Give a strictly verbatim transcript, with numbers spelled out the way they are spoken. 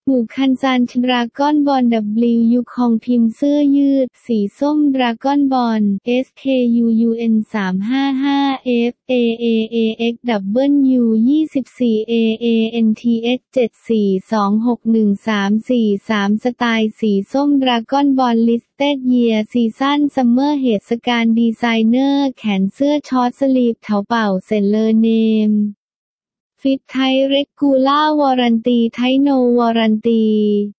หมู่คันซานดราก้อนบอล ดับเบิลยู ยูคองพิมพ์เสื้อยืดสีส้มดราก้อนบอล เอส เค ยู ยู เอ็น สามห้าห้า เอฟ เอ เอ เอ เอ็กซ์ ดับเบิลยู ยี่สิบสี่ เอ เอ เอ็น ที เอส เจ็ด สี่ สอง หก หนึ่ง สาม สี่ สามสไตล์สีส้มดราก้อนบอล ลิสเต็ดเยียร์ซีซั่นซัมเมอร์เหตุการณ์ดีไซเนอร์แขนเสื้อช็อตสลีฟเถาเป่าเซนเลอร์เนมฟิตไทเรกูล่าวอรันตีไทโนวอรันตี